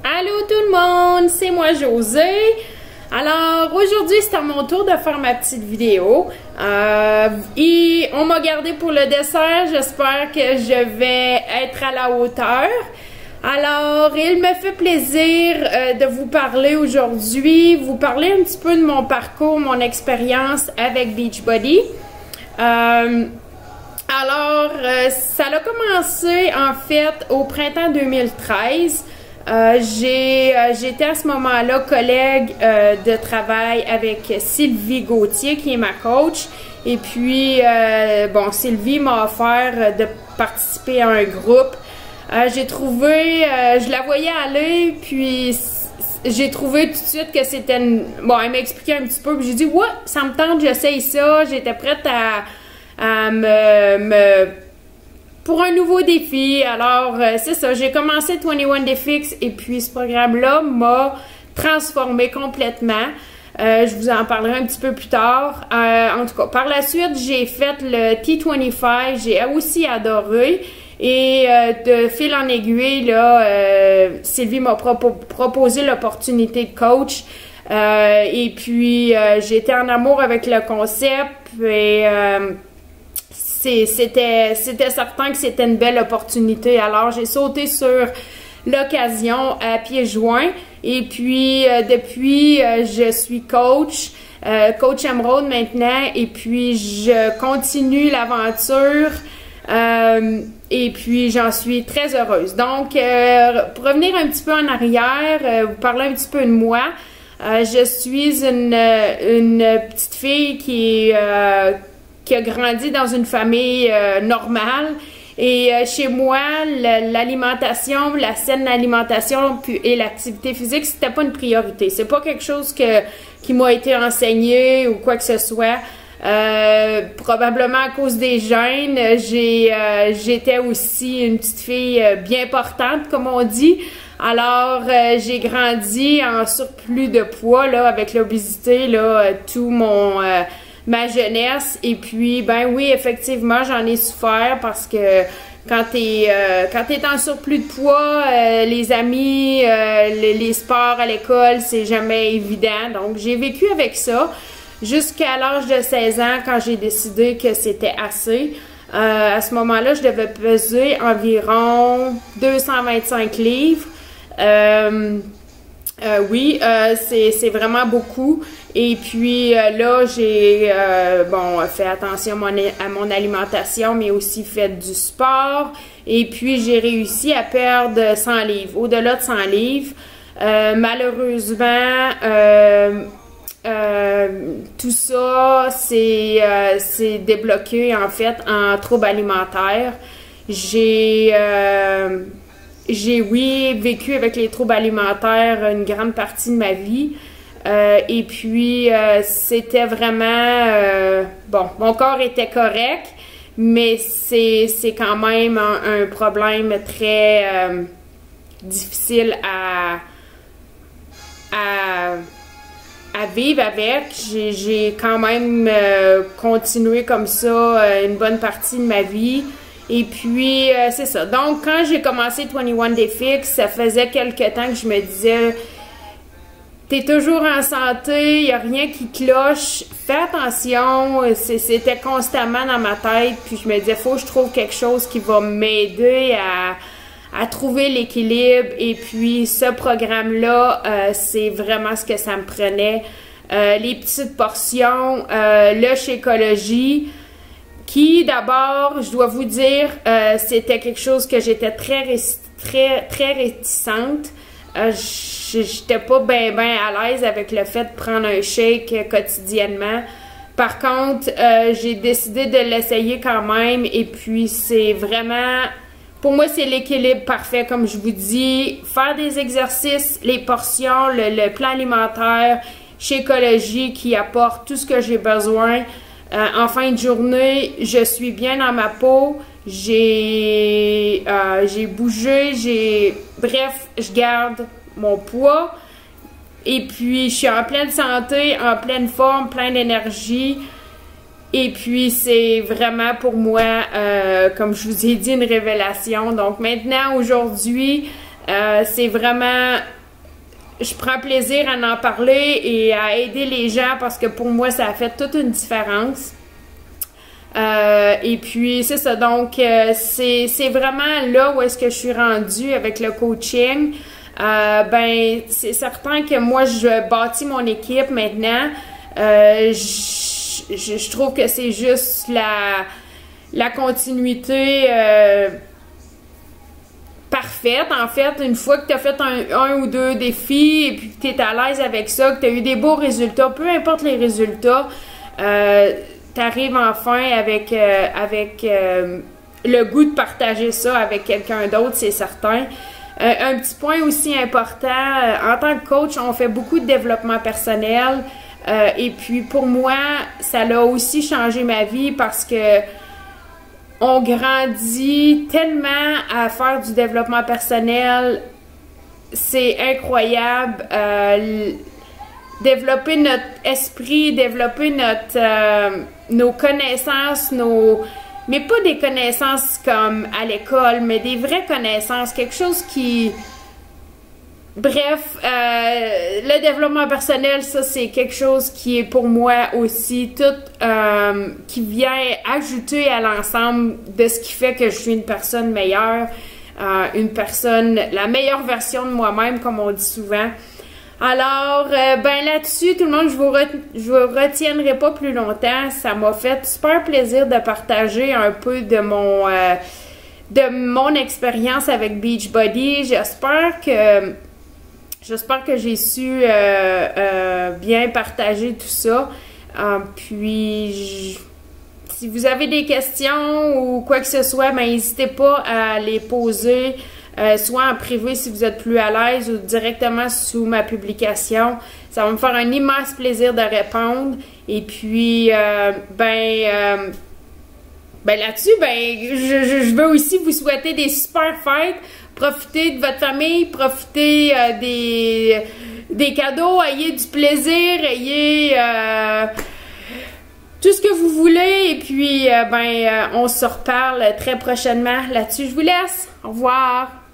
Allô tout le monde, c'est moi Josée. Alors aujourd'hui c'est à mon tour de faire ma petite vidéo et on m'a gardé pour le dessert. J'espère que je vais être à la hauteur. Alors il me fait plaisir de vous parler aujourd'hui, vous parler un petit peu de mon parcours, mon expérience avec Beachbody. Alors ça a commencé en fait au printemps 2013. J'étais à ce moment-là collègue de travail avec Sylvie Gauthier qui est ma coach et puis bon, Sylvie m'a offert de participer à un groupe. J'ai trouvé, je la voyais aller, puis j'ai trouvé tout de suite que c'était bon, elle m'a expliqué un petit peu, puis j'ai dit ouais, ça me tente, j'essaye ça. J'étais prête à pour un nouveau défi. Alors, c'est ça, j'ai commencé 21 Day Fix et puis ce programme-là m'a transformée complètement. Je vous en parlerai un petit peu plus tard. En tout cas, par la suite, j'ai fait le T25, j'ai aussi adoré. Et de fil en aiguille, là, Sylvie m'a proposé l'opportunité de coach. Et puis, j'étais en amour avec le concept et c'était certain que c'était une belle opportunité. Alors, j'ai sauté sur l'occasion à pieds joints. Et puis, depuis, je suis coach Emerald maintenant. Et puis, je continue l'aventure. Et puis, j'en suis très heureuse. Donc, pour revenir un petit peu en arrière, vous parler un petit peu de moi. Je suis une petite fille qui a grandi dans une famille normale. Et chez moi, l'alimentation, la saine alimentation et l'activité physique, c'était pas une priorité. C'est pas quelque chose qui m'a été enseigné ou quoi que ce soit. Probablement à cause des gènes, j'étais aussi une petite fille bien portante, comme on dit. Alors, j'ai grandi en surplus de poids, là, avec l'obésité, là, tout ma jeunesse. Et puis, ben oui, effectivement, j'en ai souffert parce que quand t'es en surplus de poids, les amis, les sports à l'école, c'est jamais évident. Donc, j'ai vécu avec ça jusqu'à l'âge de 16 ans quand j'ai décidé que c'était assez. À ce moment-là, je devais peser environ 225 livres. Oui, c'est vraiment beaucoup. Et puis là, j'ai bon, fait attention à mon alimentation, mais aussi fait du sport. Et puis, j'ai réussi à perdre 100 livres, au-delà de 100 livres. Malheureusement, tout ça, c'est débloqué en fait en troubles alimentaires. J'ai, oui, vécu avec les troubles alimentaires une grande partie de ma vie. Et puis, c'était vraiment... bon, mon corps était correct, mais c'est quand même un problème très difficile à vivre avec. J'ai quand même continué comme ça une bonne partie de ma vie. Et puis, c'est ça. Donc, quand j'ai commencé 21 Day Fix, ça faisait quelques temps que je me disais, t'es toujours en santé, il n'y a rien qui cloche, fais attention. C'était constamment dans ma tête. Puis, je me disais, faut que je trouve quelque chose qui va m'aider à trouver l'équilibre. Et puis, ce programme-là, c'est vraiment ce que ça me prenait. Les petites portions, le Shakeology, qui d'abord, je dois vous dire, c'était quelque chose que j'étais très réticente. J'étais pas bien à l'aise avec le fait de prendre un shake quotidiennement. Par contre, j'ai décidé de l'essayer quand même. Et puis, c'est vraiment... Pour moi, c'est l'équilibre parfait, comme je vous dis. Faire des exercices, les portions, le plan alimentaire, Shakeology qui apporte tout ce que j'ai besoin. En fin de journée, je suis bien dans ma peau. J'ai bougé, bref, je garde mon poids. Et puis, je suis en pleine santé, en pleine forme, pleine d'énergie. Et puis, c'est vraiment pour moi, comme je vous ai dit, une révélation. Donc maintenant, aujourd'hui, c'est vraiment je prends plaisir à en parler et à aider les gens parce que pour moi, ça a fait toute une différence. Et puis, c'est ça. Donc, c'est vraiment là où est-ce que je suis rendue avec le coaching. Ben, c'est certain que moi, je bâtis mon équipe maintenant. Je trouve que c'est juste la continuité parfaite, en fait. Une fois que tu as fait un ou deux défis et puis que tu es à l'aise avec ça, que tu as eu des beaux résultats, peu importe les résultats, tu arrives enfin avec le goût de partager ça avec quelqu'un d'autre, c'est certain. Un petit point aussi important, en tant que coach, on fait beaucoup de développement personnel. Et puis pour moi, ça a aussi changé ma vie parce que on grandit tellement à faire du développement personnel. C'est incroyable. Développer notre esprit, développer nos connaissances, mais pas des connaissances comme à l'école, mais des vraies connaissances, quelque chose qui... Bref, le développement personnel, ça c'est quelque chose qui est pour moi aussi qui vient ajouter à l'ensemble de ce qui fait que je suis une personne meilleure, la meilleure version de moi-même, comme on dit souvent. Alors, ben là-dessus, tout le monde, je vous retiendrai pas plus longtemps. Ça m'a fait super plaisir de partager un peu de mon expérience avec Beachbody. J'espère que j'ai su bien partager tout ça. Puis, si vous avez des questions ou quoi que ce soit, ben, n'hésitez pas à les poser, soit en privé si vous êtes plus à l'aise ou directement sous ma publication. Ça va me faire un immense plaisir de répondre. Et puis, ben là-dessus, je veux aussi vous souhaiter des super fêtes. Profitez de votre famille, profitez des cadeaux, ayez du plaisir, ayez tout ce que vous voulez. Et puis, on se reparle très prochainement là-dessus. Je vous laisse. Au revoir.